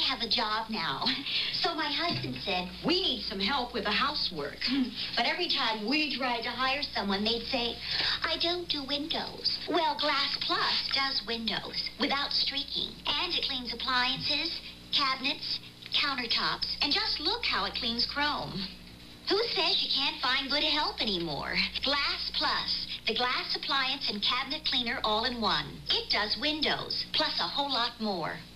have a job now. So my husband said, we need some help with the housework. But every time we tried to hire someone, they'd say, I don't do windows. Well, Glass Plus does windows without streaking. And it cleans appliances, cabinets, countertops. And just look how it cleans chrome. Who says you can't find good help anymore? Glass Plus, the glass appliance and cabinet cleaner all in one. It does windows, plus a whole lot more.